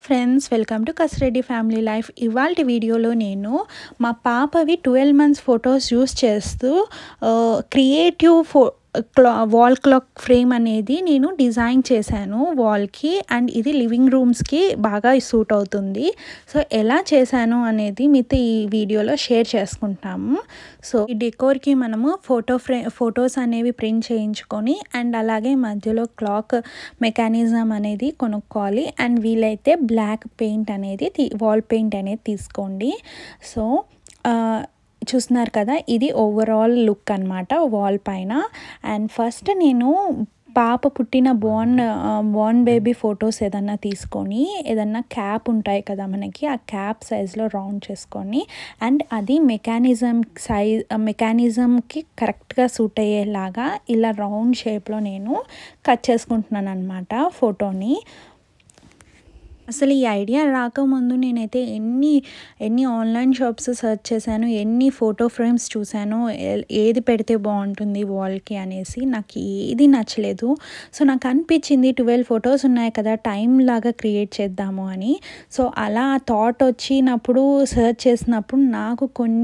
Friends, welcome to Kasireddy family life. ఇవాల్టి వీడియోలో నేను మా పాపవి 12 మంత్స్ ఫొటోస్ యూస్ చేస్తూ క్రియేటివ్ వాల్ క్లాక్ ఫ్రేమ్ అనేది నేను డిజైన్ చేశాను వాల్కి. అండ్ ఇది లివింగ్ రూమ్స్కి బాగా సూట్ అవుతుంది. సో ఎలా చేశాను అనేది మీతో ఈ వీడియోలో షేర్ చేసుకుంటాము. సో ఈ డెకోర్కి మనము ఫొటోస్ అనేవి ప్రింట్ చేయించుకొని అండ్ అలాగే మధ్యలో క్లాక్ మెకానిజం అనేది కొనుక్కోవాలి. అండ్ వీలైతే బ్లాక్ పెయింట్ అనేది వాల్ పెయింట్ అనేది తీసుకోండి. సో చూస్తున్నారు కదా, ఇది ఓవరాల్ లుక్ అనమాట వాల్ పైన. అండ్ ఫస్ట్ నేను పాప పుట్టిన బోర్న్ బేబీ ఫొటోస్ ఏదన్నా తీసుకొని ఏదన్నా క్యాప్ ఉంటాయి కదా మనకి, ఆ క్యాప్ సైజ్లో రౌండ్ చేసుకొని అండ్ అది మెకానిజంకి కరెక్ట్గా సూట్ అయ్యేలాగా ఇలా రౌండ్ షేప్లో నేను కట్ చేసుకుంటున్నాను అనమాట ఫోటోని. అసలు ఈ ఐడియా రాకముందు నేనైతే ఎన్ని ఆన్లైన్ షాప్స్ సెర్చ్ చేశాను, ఎన్ని ఫోటో ఫ్రేమ్స్ చూశాను, ఏది పెడితే బాగుంటుంది వాల్కి అనేసి. నాకు ఏది నచ్చలేదు. సో నాకు అనిపించింది 12 ఫొటోస్ ఉన్నాయి కదా, టైం లాగా క్రియేట్ చేద్దాము అని. సో అలా థాట్ వచ్చినప్పుడు సెర్చ్ చేసినప్పుడు నాకు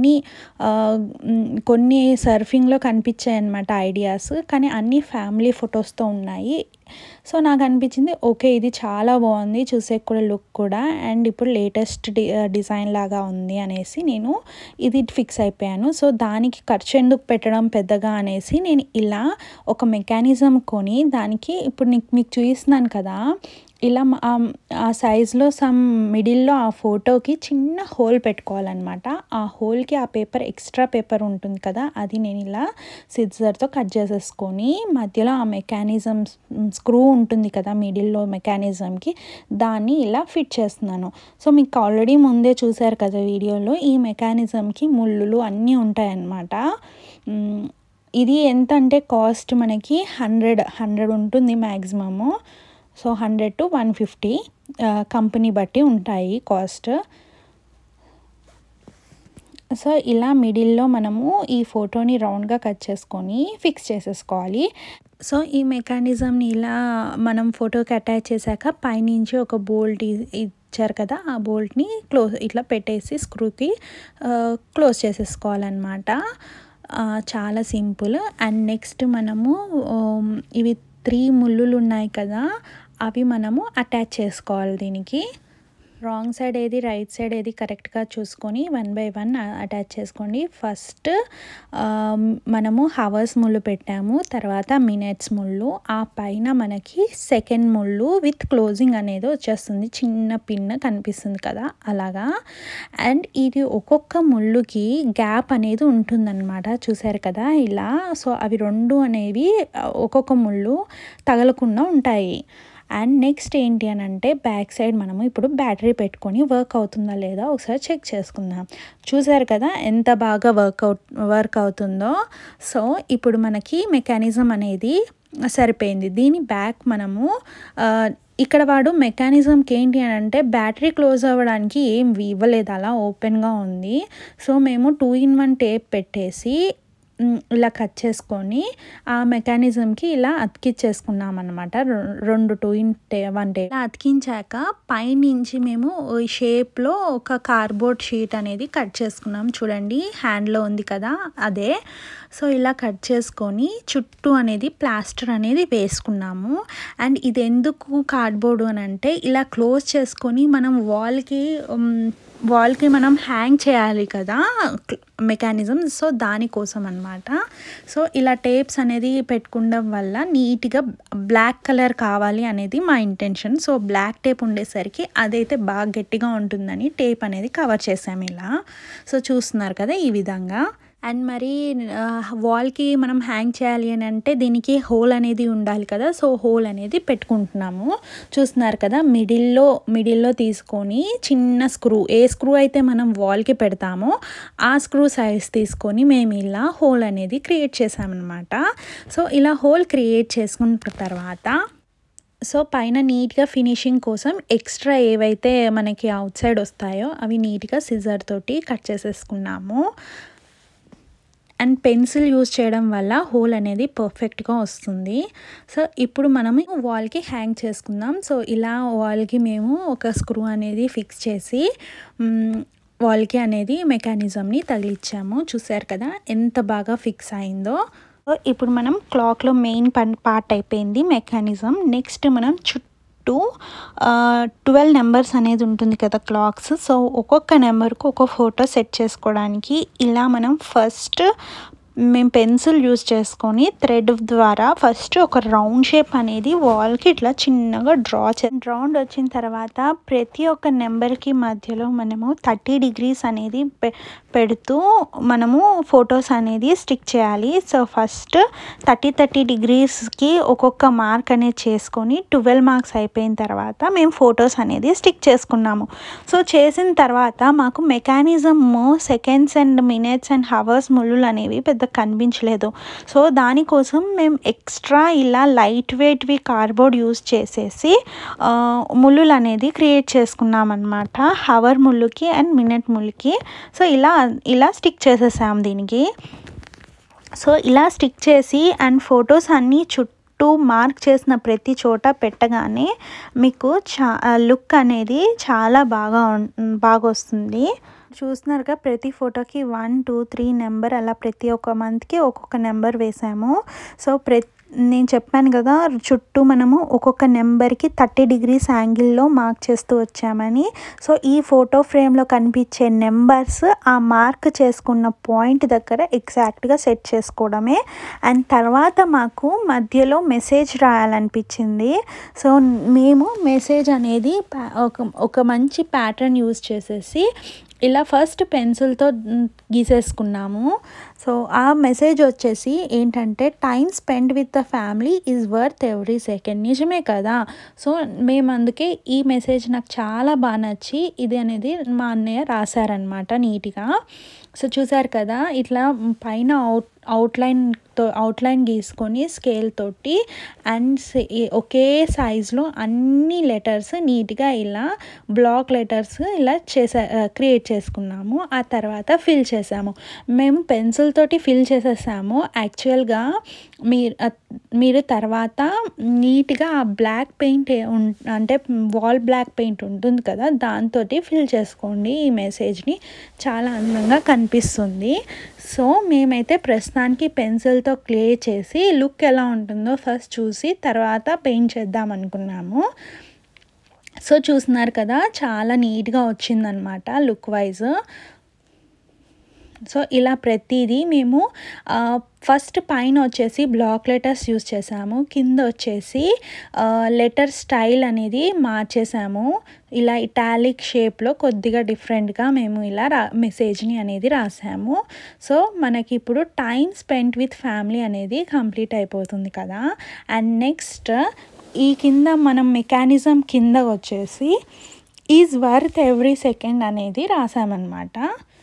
కొన్ని సర్ఫింగ్లో కనిపించాయి అన్నమాట ఐడియాస్. కానీ అన్నీ ఫ్యామిలీ ఫొటోస్తో ఉన్నాయి. సో నాకు అనిపించింది ఓకే, ఇది చాలా బాగుంది, చూసే కూడా లుక్ కూడా, అండ్ ఇప్పుడు లేటెస్ట్ డిజైన్ లాగా ఉంది అనేసి నేను ఇది ఫిక్స్ అయిపోయాను. సో దానికి ఖర్చు ఎందుకు పెట్టడం పెద్దగా అనేసి నేను ఇలా ఒక మెకానిజం కొని దానికి ఇప్పుడు మీకు చూపిస్తున్నాను కదా, ఇలా ఆ సైజులో మిడిల్లో ఆ ఫోటోకి చిన్న హోల్ పెట్టుకోవాలన్నమాట. ఆ హోల్కి ఆ ఎక్స్ట్రా పేపర్ ఉంటుంది కదా, అది నేను ఇలా సిజర్తో కట్ చేసేసుకొని మధ్యలో ఆ మెకానిజం స్క్రూ ఉంటుంది కదా మిడిల్లో మెకానిజంకి, దాన్ని ఇలా ఫిట్ చేస్తున్నాను. సో మీకు ఆల్రెడీ ముందే చూసారు కదా వీడియోలో, ఈ మెకానిజంకి ముళ్ళులు అన్నీ ఉంటాయన్నమాట. ఇది ఎంత అంటే కాస్ట్ మనకి 100 ఉంటుంది మ్యాక్సిమము. సో 100 to 150 కంపెనీ బట్టి ఉంటాయి కాస్ట్. సో ఇలా మిడిల్లో మనము ఈ ఫోటోని రౌండ్గా కట్ చేసుకొని ఫిక్స్ చేసేసుకోవాలి. సో ఈ మెకానిజంని ఇలా మనం ఫోటోకి అటాచ్ చేశాక పైనుంచి ఒక బోల్ట్ ఇచ్చారు కదా, ఆ బోల్ట్ని ఇట్లా పెట్టేసి స్క్రూకి క్లోజ్ చేసేసుకోవాలన్నమాట. చాలా సింపుల్. అండ్ నెక్స్ట్ మనము ఇవి 3 ముళ్ళులు ఉన్నాయి కదా, అవి మనము అటాచ్ చేసుకోవాలి దీనికి. రాంగ్ సైడ్ ఏది రైట్ సైడ్ ఏది కరెక్ట్గా చూసుకొని 1 by 1 అటాచ్ చేసుకోండి. ఫస్ట్ మనము హవర్స్ ముళ్ళు పెట్టాము, తర్వాత మినిట్స్ ముళ్ళు, ఆ పైన మనకి సెకండ్ ముళ్ళు విత్ క్లోజింగ్ అనేది వచ్చేస్తుంది, చిన్న పిన్ కనిపిస్తుంది కదా అలాగా. అండ్ ఇది ఒక్కొక్క ముళ్ళుకి గ్యాప్ అనేది ఉంటుందన్నమాట, చూసారు కదా ఇలా. సో అవి 2 అనేవి ఒక్కొక్క ముళ్ళు తగలకుండా ఉంటాయి. అండ్ నెక్స్ట్ ఏంటి అని అంటే బ్యాక్ సైడ్ మనము ఇప్పుడు బ్యాటరీ పెట్టుకొని వర్క్ అవుతుందా లేదా ఒకసారి చెక్ చేసుకుందాం. చూసారు కదా ఎంత బాగా వర్క్ అవుతుందో. సో ఇప్పుడు మనకి మెకానిజం అనేది సరిపోయింది. దీని బ్యాక్ మనము ఇక్కడ వాడు మెకానిజంకి ఏంటి అని అంటే బ్యాటరీ క్లోజ్ అవ్వడానికి ఏం ఇవ్వలేదు, అలా ఓపెన్గా ఉంది. సో మేము 2-in-1 టేప్ పెట్టేసి ఇలా కట్ చేసుకొని ఆ మెకానిజంకి ఇలా అతికించేసుకున్నాం అనమాట. 2 2-in-1 టేప్ ఇలా అతికించాక పైనుంచి మేము ఈ షేప్లో ఒక కార్డ్బోర్డ్ షీట్ అనేది కట్ చేసుకున్నాం. చూడండి హ్యాండ్లో ఉంది కదా అదే. సో ఇలా కట్ చేసుకొని చుట్టూ అనేది ప్లాస్టర్ అనేది వేసుకున్నాము. అండ్ ఇది ఎందుకు కార్డ్బోర్డు అని అంటే ఇలా క్లోజ్ చేసుకొని మనం వాల్కి మనం హ్యాంగ్ చేయాలి కదా మెకానిజం, సో దానికోసం అనమాట. సో ఇలా టేప్స్ అనేది పెట్టుకోవడం వల్ల నీట్గా బ్లాక్ కలర్ కావాలి అనేది మా ఇంటెన్షన్. సో బ్లాక్ టేప్ ఉండేసరికి అదైతే బాగా గట్టిగా ఉంటుందని టేప్ అనేది కవర్ చేసాము ఇలా. సో చూస్తున్నారు కదా ఈ విధంగా. అండ్ మరి వాల్కి మనం హ్యాంగ్ చేయాలి అని అంటే దీనికి హోల్ అనేది ఉండాలి కదా, సో హోల్ అనేది పెట్టుకుంటున్నాము. చూస్తున్నారు కదా మిడిల్లో తీసుకొని చిన్న ఏ స్క్రూ అయితే మనం వాల్కి పెడతామో ఆ స్క్రూ సైజ్ తీసుకొని మేము ఇలా హోల్ అనేది క్రియేట్ చేసామన్నమాట. సో ఇలా హోల్ క్రియేట్ చేసుకున్న తర్వాత సో పైన నీట్గా ఫినిషింగ్ కోసం ఎక్స్ట్రా ఏవైతే మనకి అవుట్ సైడ్ వస్తాయో అవి నీట్గా సిజర్ తోటి కట్ చేసేసుకున్నాము. అండ్ పెన్సిల్ యూజ్ చేయడం వల్ల హోల్ అనేది పర్ఫెక్ట్గా వస్తుంది. సో ఇప్పుడు మనము వాల్కి హ్యాంగ్ చేసుకుందాం. సో ఇలా వాల్కి మేము ఒక స్క్రూ అనేది ఫిక్స్ చేసి వాల్కి అనేది మెకానిజంని తగిలిచ్చాము. చూసారు కదా ఎంత బాగా ఫిక్స్ అయిందో. ఇప్పుడు మనం క్లాక్లో మెయిన్ పార్ట్ అయిపోయింది మెకానిజం. నెక్స్ట్ మనం చుట్టూ 12 నెంబర్స్ అనేది ఉంటుంది కదా క్లాక్స్. సో ఒక్కొక్క నెంబర్కు ఒక ఫోటో సెట్ చేసుకోవడానికి ఇలా మనం ఫస్ట్ మేము పెన్సిల్ యూజ్ చేసుకొని థ్రెడ్ ద్వారా ఫస్ట్ ఒక రౌండ్ షేప్ అనేది వాల్కి ఇట్లా చిన్నగా రౌండ్ వచ్చిన తర్వాత ప్రతి ఒక్క నెంబర్కి మధ్యలో మనము 30 degrees అనేది పెడుతూ మనము ఫొటోస్ అనేది స్టిక్ చేయాలి. సో ఫస్ట్ 30 degreesకి ఒక్కొక్క మార్క్ అనేది చేసుకొని 12 మార్క్స్ అయిపోయిన తర్వాత మేము ఫొటోస్ అనేది స్టిక్ చేసుకున్నాము. సో చేసిన తర్వాత మాకు mechanism seconds and minutes and hours ముళ్ళు అనేవి పెద్ద కనిపించలేదు. సో దానికోసం మేము ఎక్స్ట్రా ఇలా లైట్ వెయిట్వి కార్డ్బోర్డ్ యూజ్ చేసేసి ముళ్ళు అనేది క్రియేట్ చేసుకున్నాం అనమాట, హవర్ ముళ్ళుకి అండ్ మినిట్ ముళ్ళుకి. సో ఇలా స్టిక్ చేసేసాం దీనికి. సో ఇలా స్టిక్ చేసి అండ్ ఫొటోస్ అన్నీ చుట్టూ మార్క్ చేసిన ప్రతి చోట పెట్టగానే మీకు లుక్ అనేది చాలా బాగా వస్తుంది. చూస్తున్నారుగా ప్రతి ఫోటోకి 1, 2, 3 నెంబర్ అలా ప్రతి ఒక్క మంత్కి ఒక్కొక్క నెంబర్ వేసాము. సో నేను చెప్పాను కదా చుట్టూ మనము ఒక్కొక్క నెంబర్కి 30 degrees యాంగిల్లో మార్క్ చేస్తూ వచ్చామని. సో ఈ ఫోటో ఫ్రేమ్లో కనిపించే నెంబర్స్ ఆ మార్క్ చేసుకున్న పాయింట్ దగ్గర ఎగ్జాక్ట్గా సెట్ చేసుకోవడమే. అండ్ తర్వాత మాకు మధ్యలో మెసేజ్ రాయాలనిపించింది. సో మేము మెసేజ్ అనేది ఒక మంచి ప్యాటర్న్ యూజ్ చేసేసి ఇలా ఫస్ట్ పెన్సిల్తో గీసేసుకున్నాము. సో ఆ మెసేజ్ వచ్చేసి ఏంటంటే time spend with the family is worth every second. నిజమే కదా. సో మేము అందుకే ఈ మెసేజ్ నాకు చాలా బాగా నచ్చి ఇది అనేది మా అన్నయ్య రాశారనమాట నీట్గా. సో చూసారు కదా ఇట్లా పైన అవుట్లైన్ గీసుకొని స్కేల్ తోటి అండ్ ఒకే సైజులో అన్ని లెటర్స్ నీట్గా ఇలా బ్లాక్ లెటర్స్ ఇలా క్రియేట్ చేసుకున్నాము. ఆ తర్వాత ఫిల్ చేసాము. మేము పెన్సిల్ తోటి ఫిల్ చేసేసాము. యాక్చువల్గా మీరు తర్వాత నీట్గా ఆ బ్లాక్ పెయింట్ అంటే వాల్ బ్లాక్ పెయింట్ ఉంటుంది కదా దాంతో ఫిల్ చేసుకోండి. ఈ మెసేజ్ని చాలా అందంగా కనిపిస్తుంది. సో మేమైతే ప్రస్తుతానికి పెన్సిల్తో క్లే చేసి లుక్ ఎలా ఉంటుందో ఫస్ట్ చూసి తర్వాత పెయింట్ చేద్దాం అనుకున్నాము. సో చూస్తున్నారు కదా చాలా నీట్గా వచ్చిందనమాట లుక్ వైజ్. సో ఇలా ప్రతిదీ మేము ఫస్ట్ పైన వచ్చేసి బ్లాక్ లెటర్స్ యూజ్ చేసాము, కింద వచ్చేసి లెటర్ స్టైల్ అనేది మార్చేసాము. ఇలా ఇటాలిక్ షేప్లో కొద్దిగా డిఫరెంట్గా మేము ఇలా మెసేజ్ని అనేది రాసాము. సో మనకి ఇప్పుడు టైం స్పెంట్ విత్ ఫ్యామిలీ అనేది కంప్లీట్ అయిపోతుంది కదా. అండ్ నెక్స్ట్ ఈ కింద మనం మెకానిజం కింద వచ్చేసి ఈజ్ వర్త్ ఎవ్రీ సెకండ్ అనేది రాసామన్నమాట.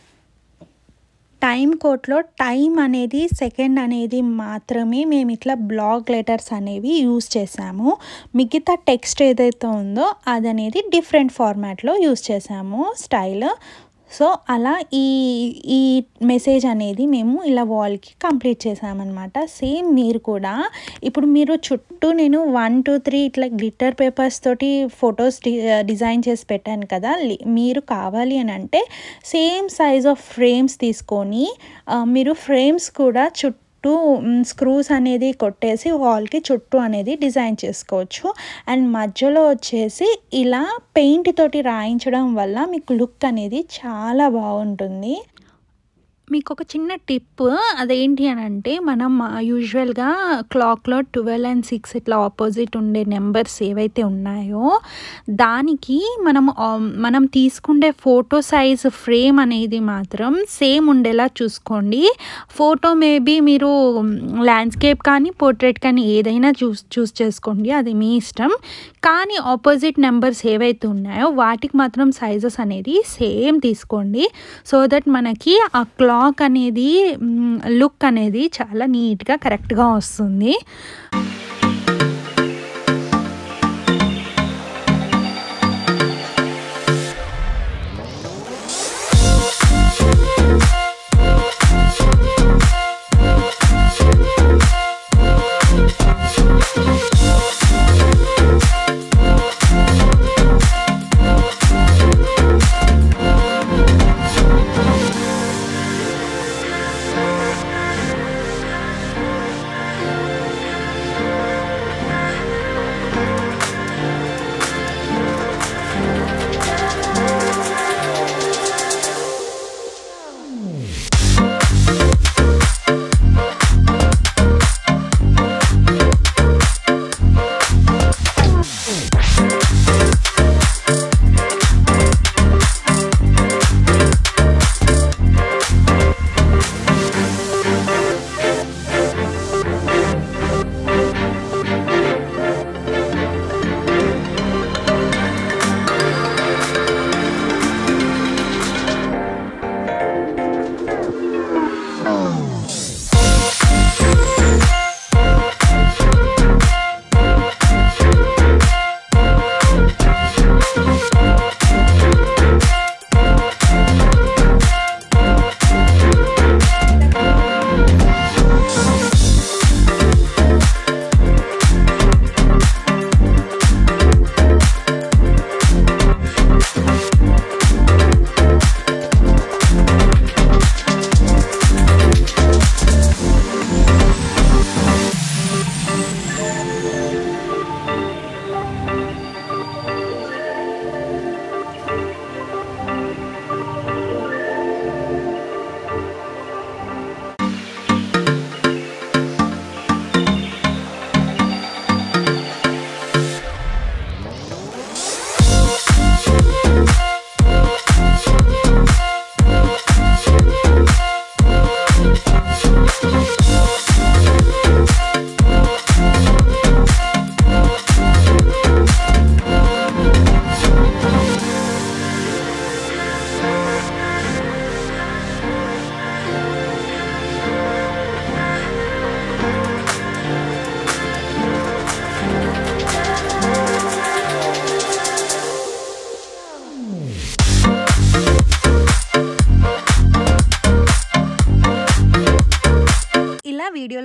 టైం కోడ్లో టైం అనేది సెకండ్ అనేది మాత్రమే మేము ఇట్లా బ్లాక్ లెటర్స్ అనేవి యూజ్ చేసాము. మిగతా టెక్స్ట్ ఏదైతే ఉందో అది అనేది డిఫరెంట్ ఫార్మాట్లో యూజ్ చేసాము స్టైల్. సో అలా ఈ మెసేజ్ అనేది మేము ఇలా వాల్కి కంప్లీట్ చేసామన్నమాట. సేమ్ మీరు కూడా ఇప్పుడు మీరు చుట్టూ నేను 1, 2, 3 ఇట్లా గ్లిట్టర్ పేపర్స్ తోటి ఫొటోస్ డిజైన్ చేసి పెట్టాను కదా. మీరు కావాలి అని అంటే సేమ్ సైజ్ ఆఫ్ ఫ్రేమ్స్ తీసుకొని మీరు ఫ్రేమ్స్ కూడా చుట్టూ స్క్రూస్ అనేది కొట్టేసి వాల్కి చుట్టూ అనేది డిజైన్ చేసుకోవచ్చు. అండ్ మధ్యలో వచ్చేసి ఇలా పెయింట్ తోటి రాయించడం వల్ల మీకు లుక్ అనేది చాలా బాగుంటుంది. మీకు ఒక చిన్న టిప్ అదేంటి అని అంటే మనం యూజువల్గా క్లాక్లో 12 and 6 ఇట్లా ఆపోజిట్ ఉండే నెంబర్స్ ఏవైతే ఉన్నాయో దానికి మనం తీసుకుండే ఫోటో సైజ్ ఫ్రేమ్ అనేది మాత్రం సేమ్ ఉండేలా చూసుకోండి. ఫోటో మేబీ మీరు ల్యాండ్స్కేప్ కానీ పోర్ట్రేట్ కానీ ఏదైనా చూస్ చేసుకోండి, అది మీ ఇష్టం. కానీ ఆపోజిట్ నెంబర్స్ ఏవైతే ఉన్నాయో వాటికి మాత్రం సైజెస్ అనేది సేమ్ తీసుకోండి. సో దట్ మనకి ఆ క్లాక్ అనేది లుక్ అనేది చాలా నీట్గా కరెక్ట్గా వస్తుంది.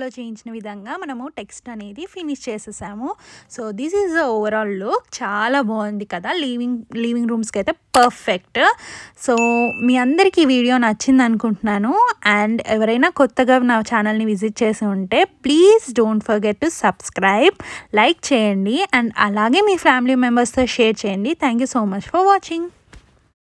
వీడియోలో చేయించిన విధంగా మనము టెక్స్ట్ అనేది ఫినిష్ చేసేసాము. So this is the overall look. చాలా బాగుంది కదా, లివింగ్ రూమ్స్కి అయితే పర్ఫెక్ట్. సో మీ అందరికీ ఈ వీడియో నచ్చింది అనుకుంటున్నాను. అండ్ ఎవరైనా కొత్తగా నా ఛానల్ని విజిట్ చేసి ఉంటే please don't forget to subscribe, like చేయండి అండ్ అలాగే మీ ఫ్యామిలీ మెంబర్స్తో షేర్ చేయండి. Thank you so much for watching.